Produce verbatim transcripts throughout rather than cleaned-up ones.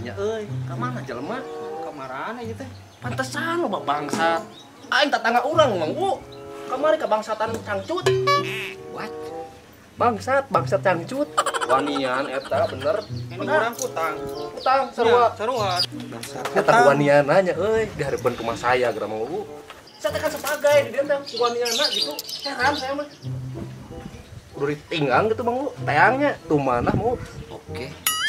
nya euy. Ka mana jelema? Kamarana ieu teh? Pantesan loba bangsat. Aing tetangga urang Mang Bu. Kamari kabangsatan cangcut. What? Bangsat, bangsat cangcut. Wanian eta bener. Ini orang Kutang. Utang sarua. Sarua. Eta waniana nya euy dihareupeun rumah saya geura Mang Bu. Saya kan sebagai di dieu teh waniana gitu. Heran saya mah. Kudu ditinggang gitu Mang Bu. Teangnya tuh mana mau? Oke.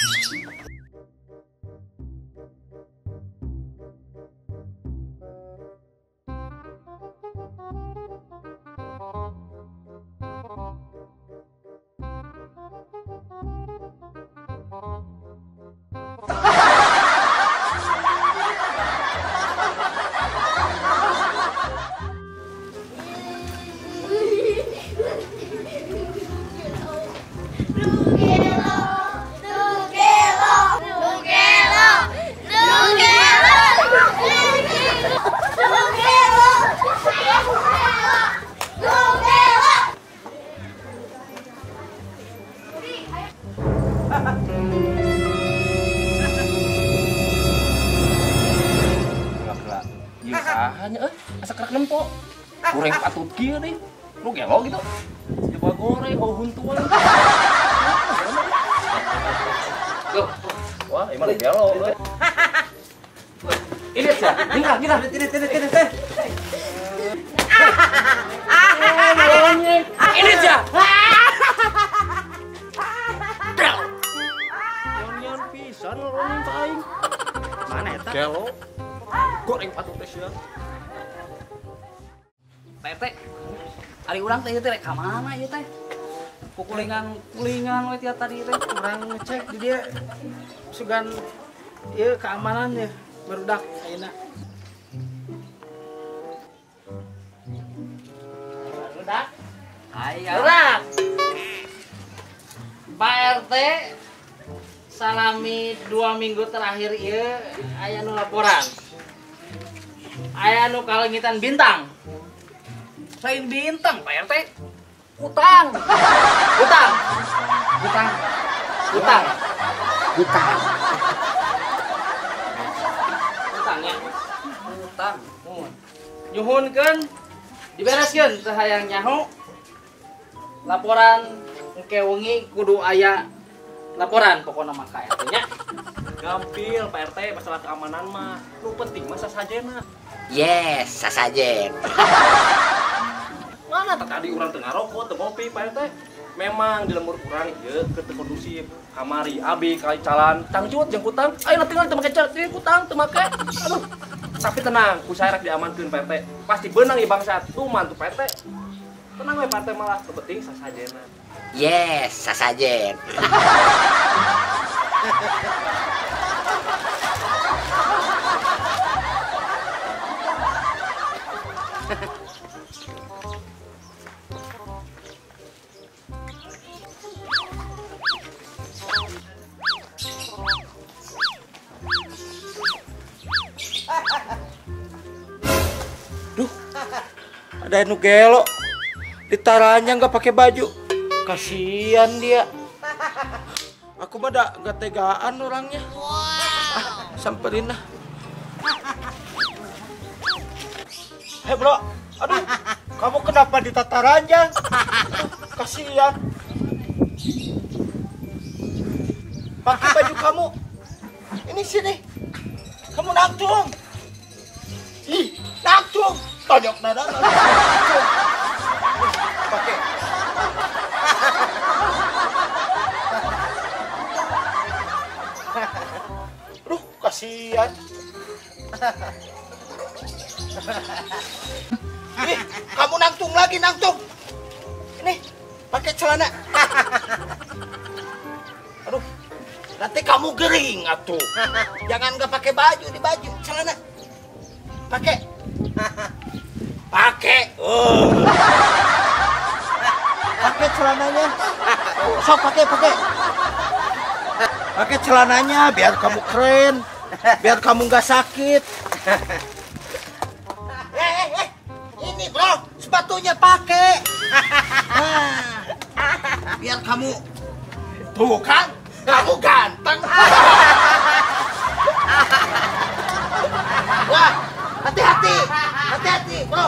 Hanya eh asa kerak nempo. Goreng patut kieu deui. Lu gelo gitu. Coba goreng oh huntuan. Tuh. Wah, emang gelo. Ini aja. Gila, gila. Ini, ini, ini, ini. Ini aja. Nyon pisan lorong paing. Mana eta? Gelo. Goreng patut teh sia. P R T, ari urang teh ieu teh rek ka mana ieu teh? Kukulingan-kulingan we tiap tadi teh. Urang ngecek di dia sugan ieu keamanan ya barudak ayeuna. Barudak. Aya. Barudak. Pak R T salami dua minggu terakhir ieu aya nu laporan. Aya nu kalengitan bintang. Lain bintang, Pak R T. Utang. Utang. Utang. Utang. Utang. Utang ya. Utang. Nyuhunkeun dibereskeun teu hayang nyaho. Laporan engke wengi kudu aya laporan pokona mah ka R T nya. Gampil Pak R T masalah keamanan mah. Lu penting mah sasajena. Yes, sasajen. Mana tadi urang teu ngarokok teu ngopi Pak R T. Memang di lembur urang ieu keur teu kondusif. Kamari abi kali calan cangcut jeung kutang. Ayeuna tinggal teu make cangcut kutang teu make. Aduh. Tapi tenang, ku saya rek diamankeun Pak R T. Pasti beunang ieu bangsat. Tuh mantu Pak R T. Tenang we Pak R T malah teu penting sasajena. Yes, sasajen. Duh. Ada nu gelo. Ditaranya nggak pakai baju. Kasihan dia. Aku mah da nggak tegaan orangnya. Ah, samperin lah. Hei bro, aduh, kamu kenapa ditata ranjang? Kasihan. Pakai baju kamu. Ini sini. Kamu nangtung. Ih, nangtung. Tonjok nada. Pakai. Aduh, kasihan. Ih, kamu nangtung lagi, nangtung. Ini, pakai celana. Aduh, nanti kamu gering atuh. Jangan nggak pakai baju di baju, celana. Pakai. Pakai. Oh. Pakai celananya. Sok pakai, pakai. Pakai celananya biar kamu keren. Biar kamu nggak sakit. Eh, eh, eh. Ini bro, sepatunya pakai. Biar kamu tuh kan, kamu ganteng. Wah, hati-hati, hati-hati, bro.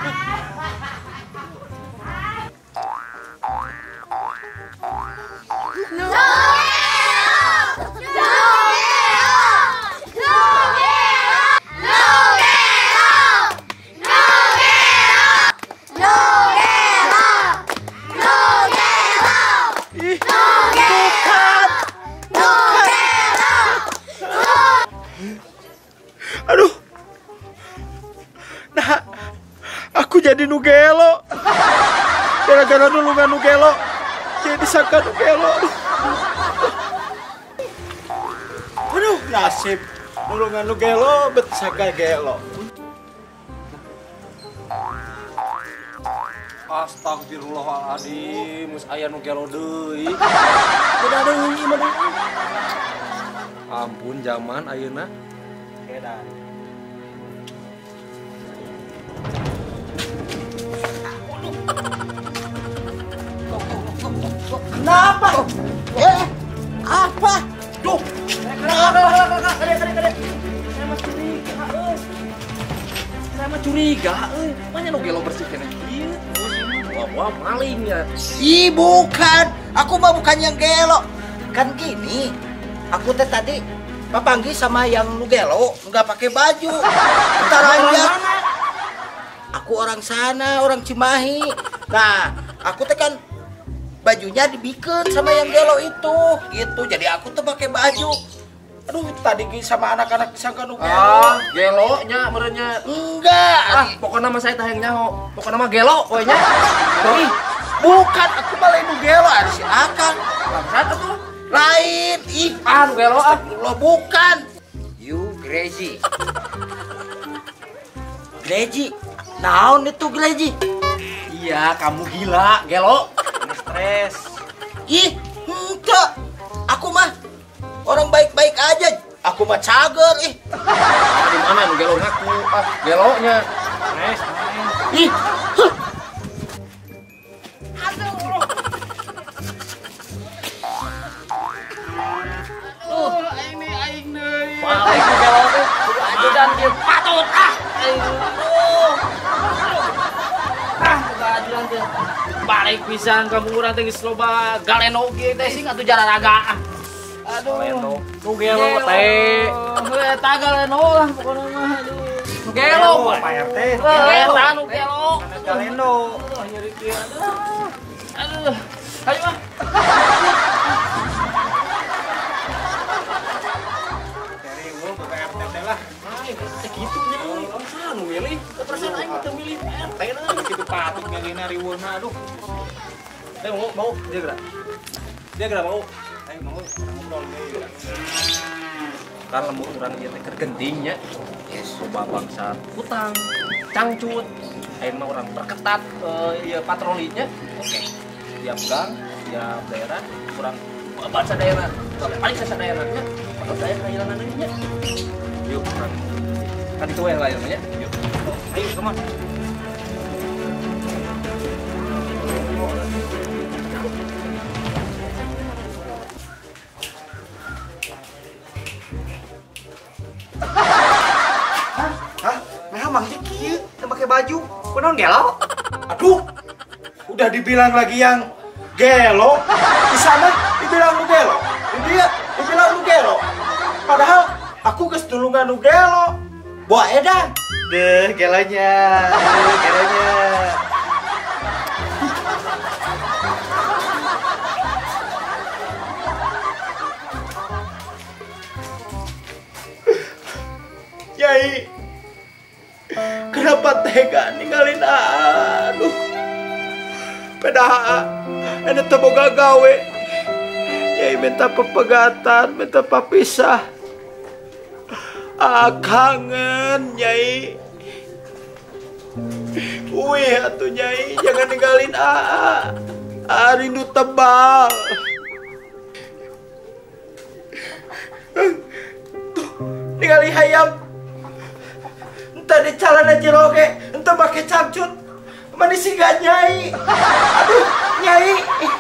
Aduh, nah, aku jadi nugelo. Gara-gara dulu nggak nugelo, jadi sangka nugelo. Aduh, nasib. Dulu nggak nugelo, bet sangka gelo. Astagfirullahaladzim, mus aya nu gelo deui. Udah deui mah deui. Ampun zaman ayeuna. Edan. Kenapa? Eh, apa? Duh, Saya mah curiga, euy. Mana nu gelo bersih kena kieu? Wah, wah maling ya. ih bukan. Aku mah bukan yang gelo. Kan gini, aku teh tadi papanggi sama yang nu gelo nggak pakai baju. Entar aja. Aku orang sana, orang Cimahi. Nah, aku teh kan bajunya dibikin sama yang gelo itu, gitu. Jadi aku tuh pakai baju. Aduh, tadi sama anak-anak disangka nu gelo. Ah, gelo nya merenya. Enggak. Ah, pokoknya nama saya teh yang nyaho. Pokoknya nama gelo we nya. Ih, bukan, aku malah nu gelo ada si Akang. Bangsat atuh. Lain, ih, Ah, nu gelo ah. lo bukan. You crazy. Greji, naon itu Greji? Iya, kamu gila, gelo. Stres. Ih, enggak. Aku mah orang baik-baik aja. Aku mah cager, ih. Ah, di mana nu gelo ngaku? Ah, gelo nya. Stres. Ih, huh. Tuh, ini aing deui. Maling nu gelo teh. Kudu ajudan dia patut ah. Aing. Ah, kudu ajudan dia. Balik pisan kamu urang teh geus loba galeno ge teh sing atuh jararaga. Aduh. Galeno. Nu gelo teh. Heuh, eta galeno lah pokona mah aduh. Nu gelo. Pak R T. Heuh, eta nu gelo. Galeno. Aduh, nyeri kieu. Aduh. Aduh. Ayo mah. Dari gua ke Pak R T teh lah. Segitu nya euy. Kumaha nu milih? Perasaan aing teu milih P R T na. Kitu patut ngalina riweuna aduh. Eh, mau mau dia gerak. Dia gerak mau. Ayo mau ngobrol deui. Kan lembut urang ieu teh keur gentingnya. Yes, coba bangsa hutang, cangcut. Ayeuna mah urang perketat eh ieu patrolinya. Oke. Tiap gang, tiap daerah urang babat sadayana. Paling sasadayana-nya. Padahal saya kehilangan deui nya. Yuk, urang. Kan itu yang lainnya. Yuk. Ayo, come on. Hah? Nah, mang teh kieu teu pakai baju. Kunaon gelo? Aduh. Udah dibilang lagi yang gelo. Di sana dibilang nu gelo. Di dia dibilang nu gelo. Padahal aku geus dulungan nu gelo. Boa edan. Deh, gelonya. Deh, gelonya. Yai, kenapa tega ninggalin aduh. Padahal ane teu boga gawe. Yai minta pepegatan, minta papisah. Ah, kangen Nyai. Wih atuh Nyai, jangan ninggalin Aa. Aa rindu tebal. Tuh, ninggalin hayam. Entah di calana jeroge, entah pakai cangcut. Mana sih gak Nyai? Aduh, Nyai.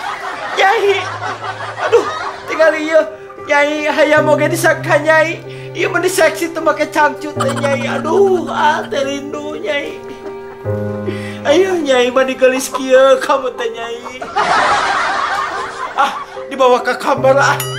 Nyai. Aduh, tinggal iya. Nyai hayam oge disangka Nyai. Iya mah seksi teu make cangcut teh Nyai. Aduh, ah teh rindu Nyai. Ayo Nyai mah digelis kieu kamu teh Nyai. Ah, dibawa ke kamar ah.